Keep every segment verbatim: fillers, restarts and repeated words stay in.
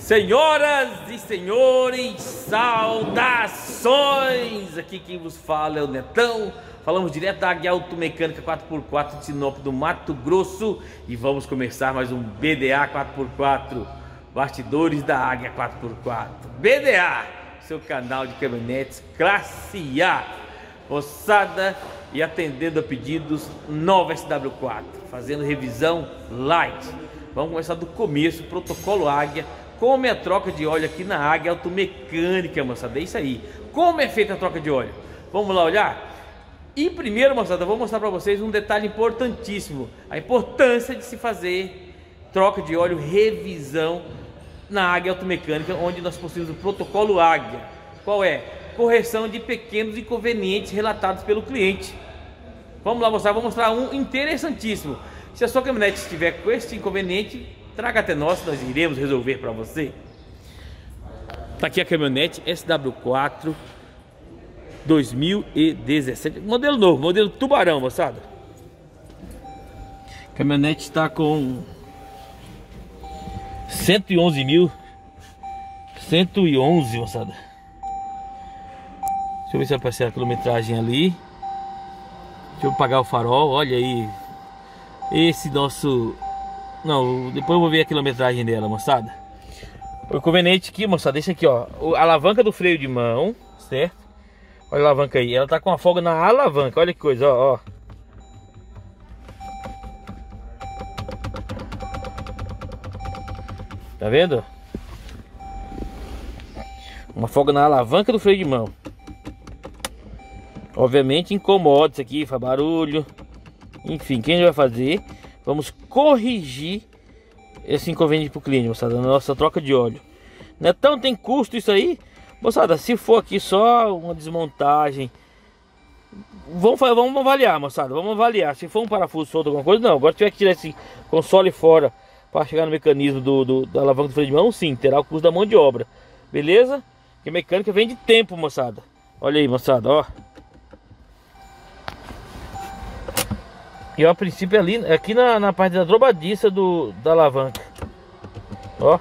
Senhoras e senhores, saudações! Aqui quem vos fala é o Netão. Falamos direto da Águia Automecânica quatro por quatro de Sinop, do Mato Grosso. E vamos começar mais um B D A quatro por quatro, bastidores da Águia quatro por quatro. B D A, seu canal de caminhonetes classe A. Moçada, e atendendo a pedidos, nova S W quatro, fazendo revisão light. Vamos começar do começo, protocolo Águia. Como é a troca de óleo aqui na Águia Automecânica, moçada, é isso aí. Como é feita a troca de óleo? Vamos lá olhar? E primeiro, moçada, eu vou mostrar para vocês um detalhe importantíssimo. A importância de se fazer troca de óleo, revisão na Águia Automecânica, onde nós possuímos o protocolo Águia. Qual é? Correção de pequenos inconvenientes relatados pelo cliente. Vamos lá mostrar, vou mostrar um interessantíssimo. Se a sua caminhonete estiver com este inconveniente, traga até nós, nós iremos resolver para você. Tá aqui a caminhonete S W quatro dois mil e dezessete, modelo novo, modelo Tubarão, moçada. A caminhonete está com cento e onze mil, cento e onze, moçada. Deixa eu ver se aparece a quilometragem ali. Deixa eu apagar o farol, olha aí. Esse nosso... Não, depois eu vou ver a quilometragem dela, moçada. O inconveniente aqui, moçada, deixa aqui, ó. A alavanca do freio de mão, certo? Olha a alavanca aí, ela tá com a folga na alavanca, olha que coisa, ó, ó. Tá vendo? Uma folga na alavanca do freio de mão. Obviamente incomoda isso aqui, faz barulho. Enfim, quem vai fazer? Vamos corrigir esse inconveniente para o cliente, moçada, na nossa troca de óleo. Netão, tem custo isso aí? Moçada, se for aqui só uma desmontagem, vamos, vamos avaliar, moçada, vamos avaliar. Se for um parafuso solto, alguma coisa, não. Agora se tiver que tirar esse console fora para chegar no mecanismo do, do, da alavanca do freio de mão, sim, terá o custo da mão de obra. Beleza? Porque mecânica vem de tempo, moçada. Olha aí, moçada, ó. E ó, a princípio ali, aqui na, na parte da dobradiça do, da alavanca. Ó.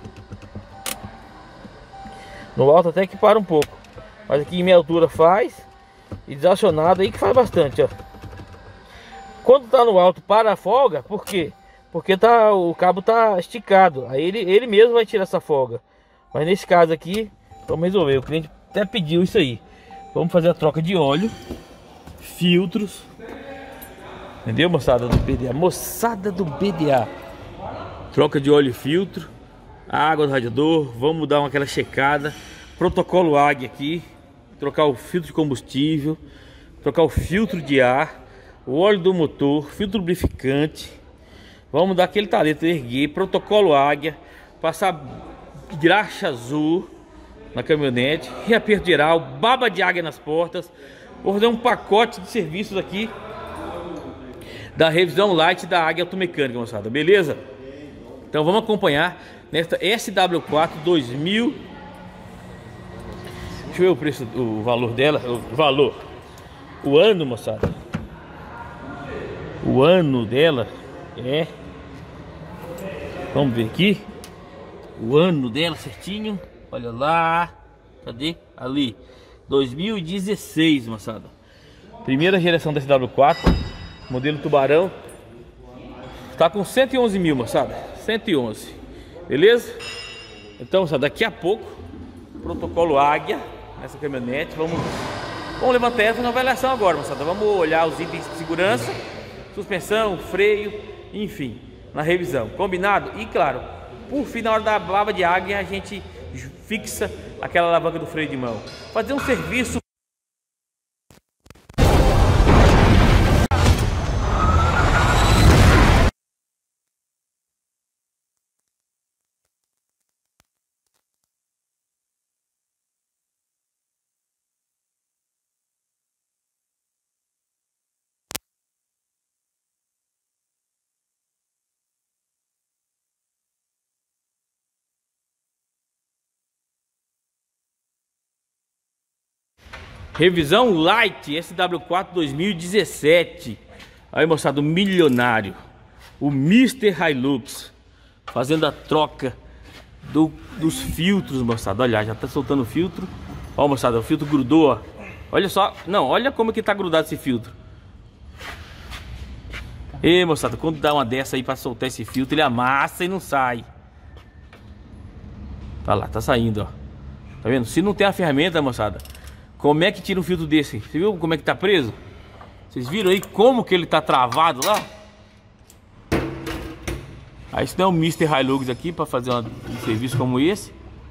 No alto até que para um pouco. Mas aqui em minha altura faz. E desacionado aí que faz bastante, ó. Quando tá no alto para a folga, por quê? Porque tá, o cabo tá esticado. Aí ele, ele mesmo vai tirar essa folga. Mas nesse caso aqui, vamos resolver. O cliente até pediu isso aí. Vamos fazer a troca de óleo, filtros. Entendeu, moçada do B D A? Moçada do B D A. Troca de óleo e filtro, água do radiador. Vamos dar uma, aquela checada. Protocolo Águia aqui. Trocar o filtro de combustível, trocar o filtro de ar, o óleo do motor, filtro lubrificante. Vamos dar aquele talento, erguer. Protocolo Águia. Passar graxa azul na caminhonete. Reaperto geral, baba de águia nas portas. Vou fazer um pacote de serviços aqui da revisão light da Águia Automecânica, moçada, beleza? Então vamos acompanhar nesta S W quatro dois mil. Deixa eu ver o preço, o valor dela, o valor, o ano, moçada. O ano dela é, vamos ver aqui, o ano dela certinho, olha lá, cadê? Ali, dois mil e dezesseis, moçada. Primeira geração da S W quatro. Modelo Tubarão. Está com cento e onze mil, moçada. cento e onze. Beleza? Então, moçada, daqui a pouco, protocolo Águia nessa caminhonete. Vamos, vamos levantar essa na avaliação agora, moçada. Vamos olhar os itens de segurança, suspensão, freio, enfim, na revisão. Combinado? E claro, por fim, na hora da baba de águia, a gente fixa aquela alavanca do freio de mão. Fazer um serviço. Revisão light S W quatro dois mil e dezessete. Aí, moçada, o milionário, o mister Hilux, fazendo a troca do, dos filtros, moçada. Olha, já tá soltando o filtro. Ó, moçada, o filtro grudou, ó. Olha só, não, olha como que tá grudado esse filtro. E moçada, quando dá uma dessa aí pra soltar esse filtro, ele amassa e não sai. Olha lá, tá saindo, ó. Tá vendo? Se não tem a ferramenta, moçada, como é que tira um filtro desse? Você viu como é que tá preso? Vocês viram aí como que ele tá travado lá? Aí isso não é um mister Hilux aqui pra fazer uma, um serviço como esse.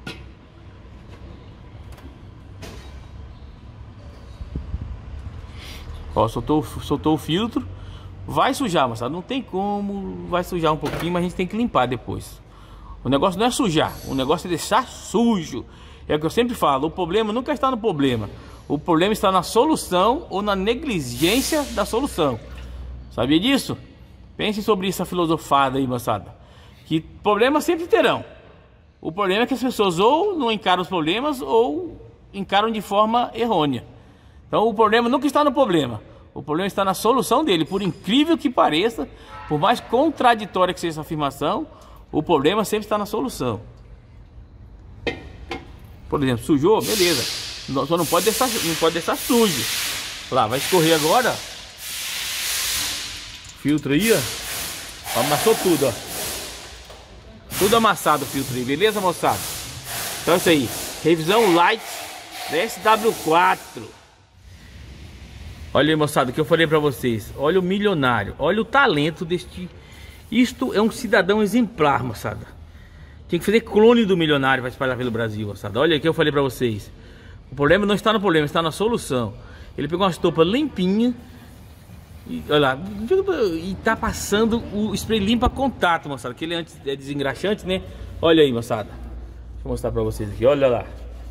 Ó, soltou, soltou o filtro. Vai sujar, moçada, não tem como. Vai sujar um pouquinho, mas a gente tem que limpar depois. O negócio não é sujar, o negócio é deixar sujo. É o que eu sempre falo, o problema nunca está no problema. O problema está na solução ou na negligência da solução. Sabia disso? Pense sobre essa filosofada aí, moçada. Que problemas sempre terão. O problema é que as pessoas ou não encaram os problemas ou encaram de forma errônea. Então o problema nunca está no problema. O problema está na solução dele. Por incrível que pareça, por mais contraditória que seja essa afirmação, o problema sempre está na solução. Por exemplo, sujou, beleza. Só não pode deixar, não pode deixar sujo. Lá, vai escorrer agora. Filtro aí, ó. Amassou tudo, ó. Tudo amassado o filtro aí, beleza, moçada? Então é isso aí. Revisão light da S W quatro. Olha aí, moçada, o que eu falei pra vocês. Olha o milionário, olha o talento deste... Isto é um cidadão exemplar, moçada. Tem que fazer clone do milionário para espalhar pelo Brasil, moçada. Olha o que eu falei pra vocês. O problema não está no problema, está na solução. Ele pegou uma estopa limpinha e, olha lá, e tá passando o spray limpa contato, moçada. Que ele antes é desengraxante, né? Olha aí, moçada. Deixa eu mostrar pra vocês aqui, olha lá.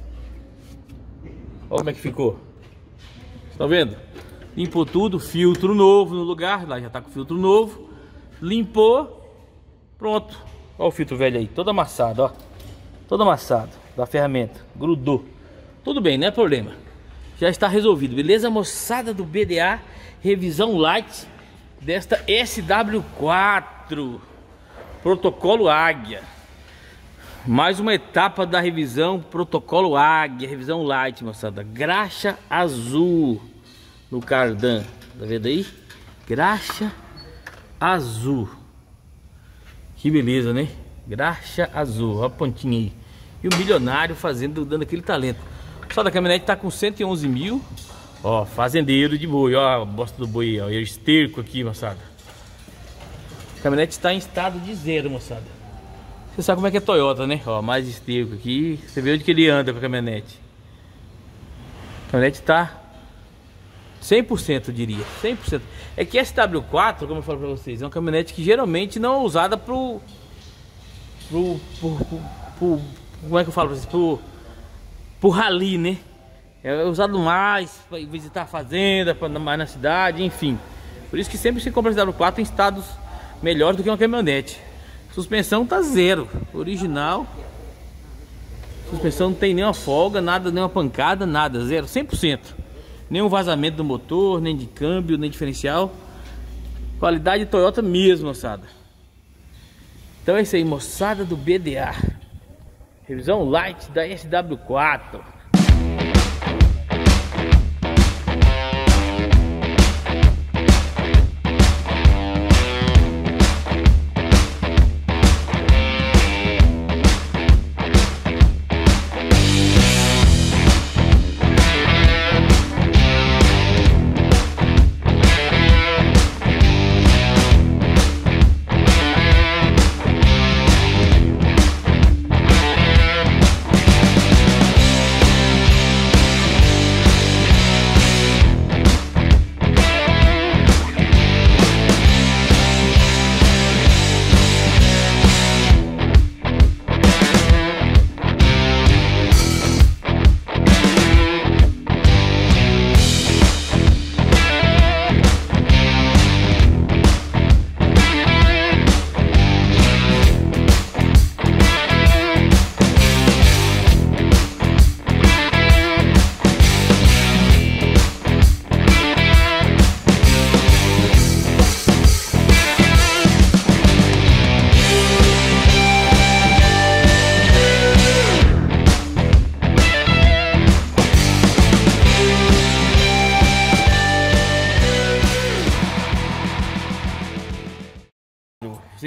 Olha como é que ficou. Estão vendo? Limpou tudo, filtro novo no lugar. Lá já tá com filtro novo. Limpou, pronto. Olha o filtro velho aí, todo amassado, ó. Todo amassado da ferramenta, grudou. Tudo bem, não é problema. Já está resolvido, beleza, moçada do B D A? Revisão light desta S W quatro Protocolo Águia. Mais uma etapa da revisão Protocolo Águia, revisão light, moçada. Graxa azul no cardan, tá vendo aí? Graxa azul. Que beleza, né? Graxa azul, olha a pontinha aí. E o milionário fazendo, dando aquele talento. Só da caminhonete tá com cento e onze mil. Ó, fazendeiro de boi, ó, a bosta do boi, ó, e o esterco aqui, moçada. A caminhonete está em estado de zero, moçada. Você sabe como é que é Toyota, né? Ó, mais esterco aqui. Você vê onde que ele anda com a caminhonete. A caminhonete tá cem por cento, eu diria, cem por cento. É que S W quatro, como eu falo pra vocês, é uma caminhonete que geralmente não é usada pro... Pro... pro, pro, pro como é que eu falo pra vocês? Pro... Pro rally, né? É usado mais para visitar a fazenda, pra, mais na cidade, enfim. Por isso que sempre se compra S W quatro em estados melhores do que uma caminhonete. Suspensão tá zero, original. Suspensão não tem nenhuma folga, nada, nenhuma pancada, nada, zero, cem por cento. Nenhum vazamento do motor, nem de câmbio, nem diferencial. Qualidade Toyota mesmo, moçada. Então é isso aí, moçada do B D A. Revisão light da S W quatro.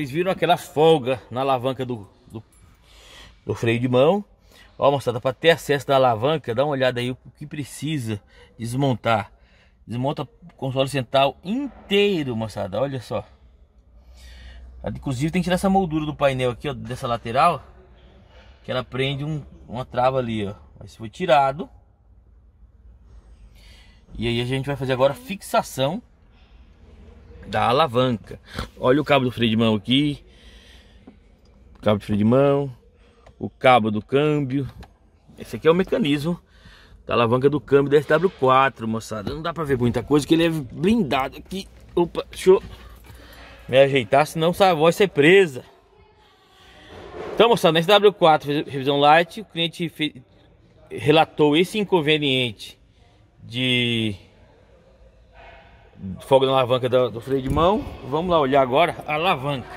vocês viram aquela folga na alavanca do, do, do freio de mão. Ó, moçada, para ter acesso da alavanca, dá uma olhada aí o que precisa desmontar. Desmonta o console central inteiro, moçada, olha só. Inclusive tem que tirar essa moldura do painel aqui, ó, dessa lateral, que ela prende um, uma trava ali, ó. Mas foi tirado. E aí a gente vai fazer agora a fixação da alavanca. Olha o cabo do freio de mão aqui, cabo de freio de mão, o cabo do câmbio. Esse aqui é o mecanismo da alavanca do câmbio da S W quatro, moçada. Não dá pra ver muita coisa, que ele é blindado aqui. Opa, deixa eu me ajeitar, senão a voz ser presa. Então, moçada, na S W quatro revisão light, o cliente fez, relatou esse inconveniente de folga na alavanca do, do freio de mão. Vamos lá olhar agora a alavanca.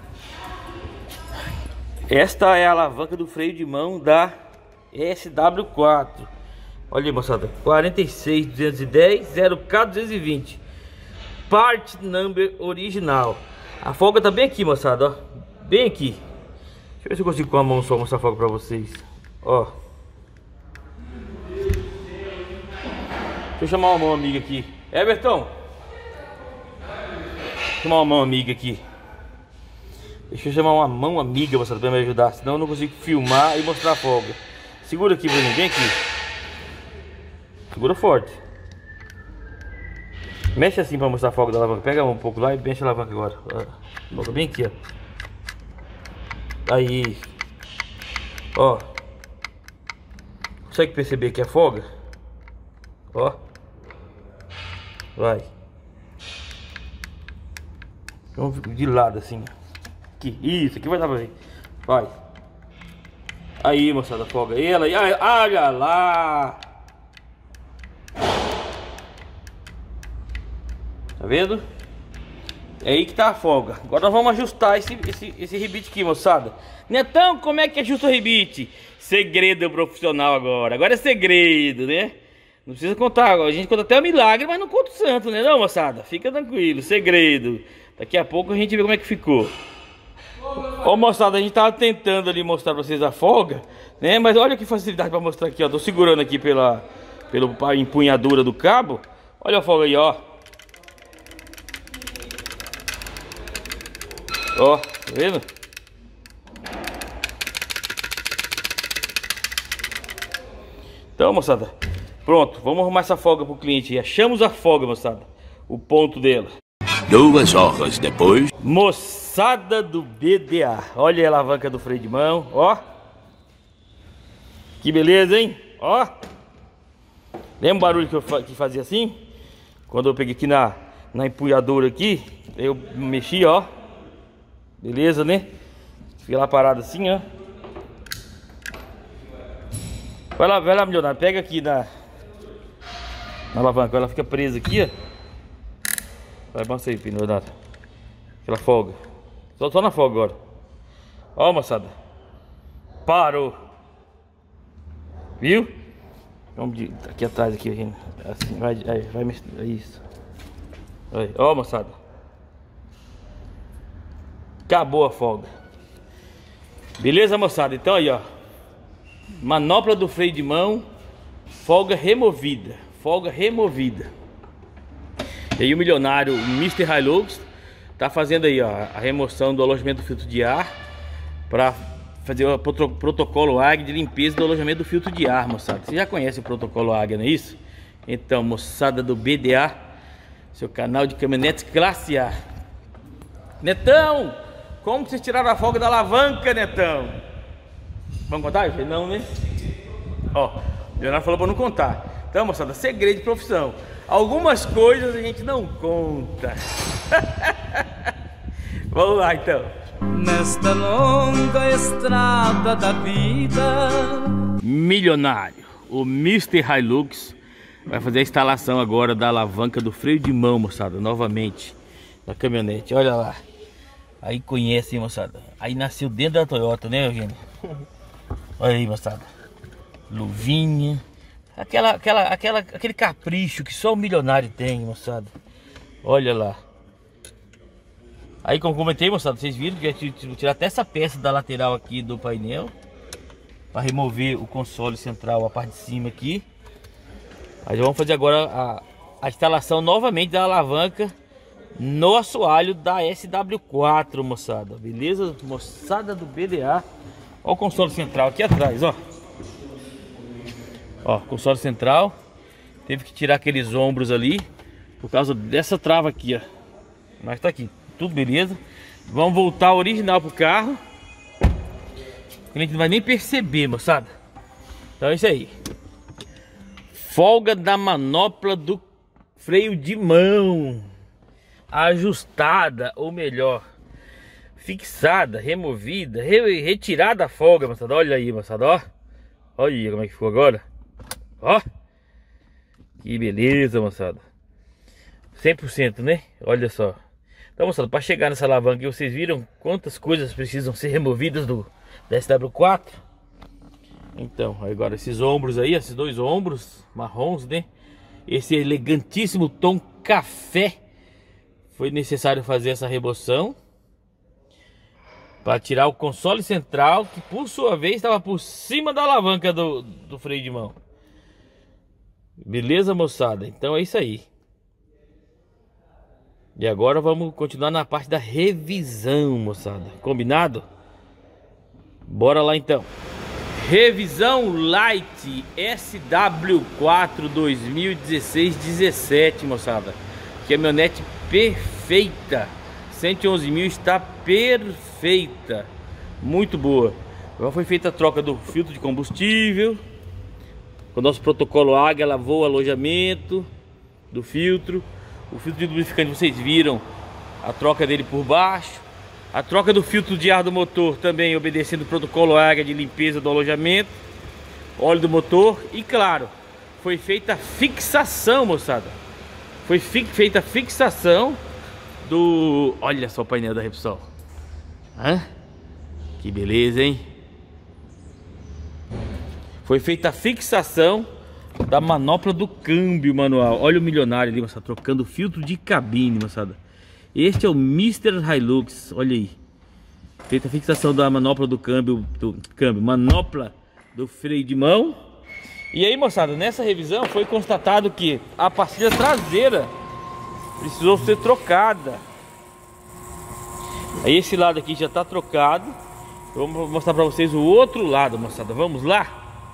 Esta é a alavanca do freio de mão da S W quatro. Olha aí, moçada, quarenta e seis duzentos e dez zero K duzentos e vinte, part number original. A folga tá bem aqui, moçada, ó, bem aqui. Deixa eu ver se eu consigo com a mão só mostrar a folga pra vocês. Ó, deixa eu chamar uma mão amiga aqui. Everton, chamar uma mão amiga aqui. Deixa eu chamar uma mão amiga, moçada, pra me ajudar, senão eu não consigo filmar e mostrar a folga. Segura aqui pra mim, vem aqui. Segura forte. Mexe assim pra mostrar a folga da alavanca. Pega um pouco lá e mexe a alavanca agora. Coloca bem aqui, ó. Aí. Ó. Consegue perceber que é folga? Ó. Vai. Vamos de lado assim. Aqui. Isso, aqui vai dar pra ver. Vai. Aí, moçada, folga ela. E olha lá. Tá vendo? É aí que tá a folga. Agora nós vamos ajustar esse, esse, esse rebite aqui, moçada. Netão, como é que ajusta o rebite? Segredo profissional agora. Agora é segredo, né? Não precisa contar agora. A gente conta até o milagre, mas não conta o santo, né não, moçada? Fica tranquilo, segredo. Daqui a pouco a gente vê como é que ficou. Ó, moçada, a gente tava tentando ali mostrar pra vocês a folga, né? Mas olha que facilidade pra mostrar aqui, ó. Tô segurando aqui pela, pela empunhadura do cabo. Olha a folga aí, ó. Ó, tá vendo? Então, moçada, pronto, vamos arrumar essa folga pro cliente. Achamos a folga, moçada, o ponto dela. Duas horas depois. Moçada do B D A, olha a alavanca do freio de mão, ó. Que beleza, hein? Ó. Lembra o barulho que eu fa que fazia assim? Quando eu peguei aqui na, na empunhadura aqui, eu mexi, ó. Beleza, né? Fica lá parado assim, ó. Vai lá, vai lá, milionário. Pega aqui na, na alavanca. Ela fica presa aqui, ó. Vai, mostra aí, milionário. Aquela folga. Só, só na folga agora. Ó, moçada. Parou. Viu? Vamos de, aqui atrás, aqui, gente. Assim, vai, aí, vai mexer. Isso. Aí, ó, moçada. Acabou a folga. Beleza, moçada? Então aí, ó. Manopla do freio de mão. Folga removida. Folga removida. E aí o milionário, o mister Hilux, tá fazendo aí, ó, a remoção do alojamento do filtro de ar. Pra fazer o protocolo Águia de limpeza do alojamento do filtro de ar, moçada. Você já conhece o protocolo Águia, não é isso? Então, moçada do B D A, seu canal de caminhonetes classe A. Netão! Como vocês tiraram a folga da alavanca, Netão? Vamos contar? Não, né? Ó, o Leonardo falou pra não contar. Então, moçada, segredo de profissão. Algumas coisas a gente não conta. Vamos lá, então. Nesta longa estrada da vida. Milionário, o mister Hilux vai fazer a instalação agora da alavanca do freio de mão, moçada, novamente, na caminhonete. Olha lá. Aí conhece, hein, moçada. Aí nasceu dentro da Toyota, né, Eugênio? Olha aí, moçada. Luvinha. Aquela, aquela, aquela, aquele capricho que só o milionário tem, moçada. Olha lá. Aí, como comentei, moçada, vocês viram que eu vou tirar até essa peça da lateral aqui do painel para remover o console central, a parte de cima aqui. Aí vamos fazer agora a, a instalação novamente da alavanca no assoalho da S W quatro, moçada. Beleza? Moçada do B D A. Olha o console central aqui atrás, ó. Ó, console central. Teve que tirar aqueles ombros ali por causa dessa trava aqui, ó. Mas tá aqui, tudo beleza. Vamos voltar original pro carro. O cliente não vai nem perceber, moçada. Então é isso aí. Folga da manopla do freio de mão ajustada, ou melhor, fixada, removida, re retirada a folga, moçada. Olha aí, moçada, ó. Olha aí como é que ficou agora. Ó. Que beleza, moçada. cem por cento, né? Olha só. Então, moçada, para chegar nessa alavanca aqui, vocês viram quantas coisas precisam ser removidas do da S W quatro? Então, agora esses ombros aí, esses dois ombros marrons, né? Esse elegantíssimo tom café. Foi necessário fazer essa remoção para tirar o console central, que por sua vez estava por cima da alavanca do, do freio de mão. Beleza, moçada? Então é isso aí. E agora vamos continuar na parte da revisão, moçada. Combinado? Bora lá então. Revisão Light S W quatro dois mil e dezesseis dezessete, moçada. Caminhonete perfeita. cento e onze mil está perfeita. Muito boa. Agora foi feita a troca do filtro de combustível. Com o nosso protocolo Águia, lavou o alojamento do filtro. O filtro de lubrificante, vocês viram a troca dele por baixo. A troca do filtro de ar do motor também obedecendo o protocolo Águia de limpeza do alojamento. Óleo do motor. E claro, foi feita a fixação, moçada. Foi fi feita a fixação do... Olha só o painel da Repsol. Hã? Que beleza, hein? Foi feita a fixação da manopla do câmbio manual. Olha o milionário ali, moçada, trocando o filtro de cabine, moçada. Este é o mister Hilux, olha aí. Feita a fixação da manopla do câmbio, do câmbio, manopla do freio de mão. E aí, moçada, nessa revisão foi constatado que a pastilha traseira precisou ser trocada. Aí esse lado aqui já está trocado. Eu vou mostrar para vocês o outro lado, moçada. Vamos lá?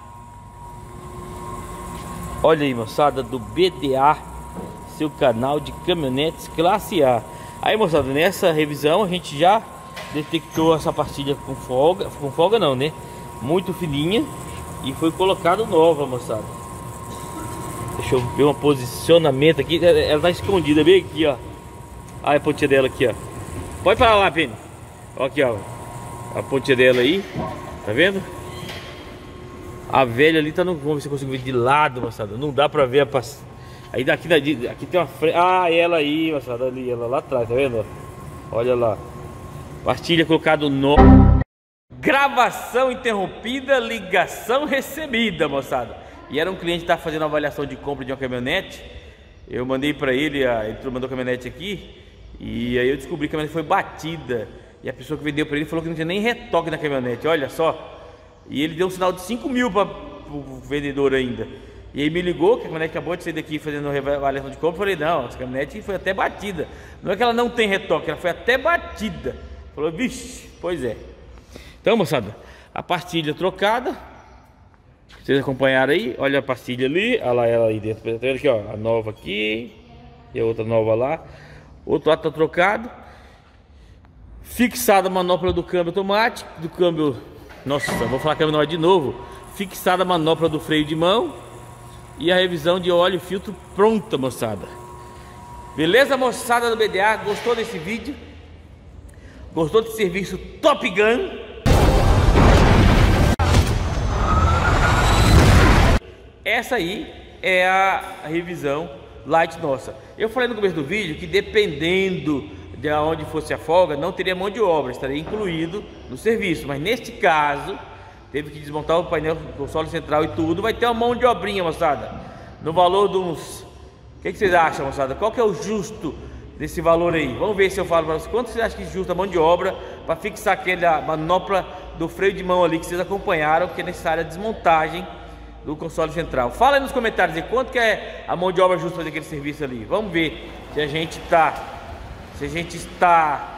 Olha aí, moçada, do B D A, seu canal de caminhonetes classe A. Aí, moçada, nessa revisão a gente já detectou essa pastilha com folga. Com folga não, né? Muito fininha. E foi colocado nova, moçada. Deixa eu ver um posicionamento aqui. Ela tá escondida bem aqui, ó. Olha a pontinha dela aqui, ó. Pode parar lá, Penny. Olha aqui, ó. A pontinha dela aí. Tá vendo? A velha ali tá no... Vamos ver se eu consigo ver de lado, moçada. Não dá pra ver a pastilha. Aí daqui, aqui tem uma frente. Ah, ela aí, moçada. Ali, ela lá atrás, tá vendo? Olha lá. Pastilha colocado no... Gravação interrompida, ligação recebida, moçada. E era um cliente que estava fazendo uma avaliação de compra de uma caminhonete. Eu mandei para ele, ele mandou a caminhonete aqui. E aí eu descobri que a caminhonete foi batida. E a pessoa que vendeu para ele falou que não tinha nem retoque na caminhonete, olha só. E ele deu um sinal de cinco mil para o vendedor ainda. E aí me ligou, que a caminhonete acabou de sair daqui fazendo avaliação de compra. Eu falei, não, essa caminhonete foi até batida. Não é que ela não tem retoque, ela foi até batida. Falou, vixe, pois é. Então, moçada, a pastilha trocada. Vocês acompanharam aí? Olha a pastilha ali. Olha lá ela aí dentro. Tá vendo aqui, ó? A nova aqui. E a outra nova lá. Outro lado tá trocado. Fixada a manopla do câmbio automático. Do câmbio... Nossa, vou falar câmbio automático de novo. Fixada a manopla do freio de mão. E a revisão de óleo e filtro pronta, moçada. Beleza, moçada do B D A? Gostou desse vídeo? Gostou desse serviço Top Gun? Essa aí é a revisão light nossa. Eu falei no começo do vídeo que dependendo de onde fosse a folga, não teria mão de obra, estaria incluído no serviço. Mas neste caso, teve que desmontar o painel, o console central e tudo. Vai ter uma mão de obrinha, moçada, no valor de uns... O que, que vocês acham, moçada? Qual que é o justo desse valor aí. Vamos ver se eu falo para vocês quanto você acha que justa a mão de obra para fixar aquela manopla do freio de mão ali que vocês acompanharam, que é necessária a desmontagem do console central. Fala aí nos comentários aí quanto que é a mão de obra justa para fazer aquele serviço ali. Vamos ver se a gente tá, se a gente está,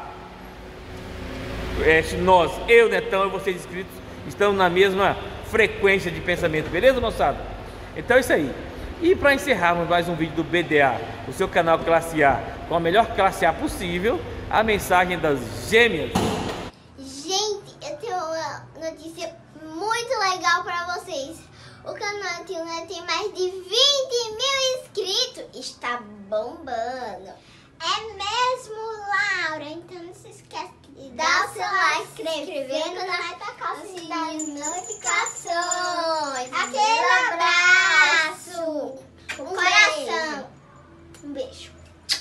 é, nós, eu, Netão e vocês inscritos, estamos na mesma frequência de pensamento, beleza, moçada? Então é isso aí. E para encerrarmos mais um vídeo do B D A, o seu canal Classe A, com a melhor classe A possível, a mensagem das gêmeas. Gente, eu tenho uma notícia muito legal para vocês. O canal Tuna tem mais de vinte mil inscritos. Está bombando. É mesmo, Laura? Então não se esquece de dar o seu like, se inscrever no canal e tacar o sininho das notificações. Aquele abraço. Um coração. Um beijo.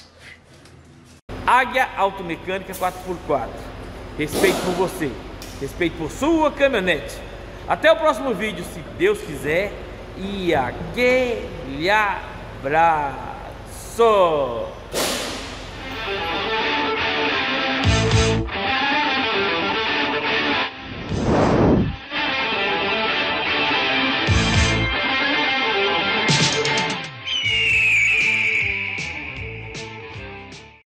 Águia Automecânica quatro por quatro. Respeito por você. Respeito por sua caminhonete. Até o próximo vídeo, se Deus quiser. E aquele abraço.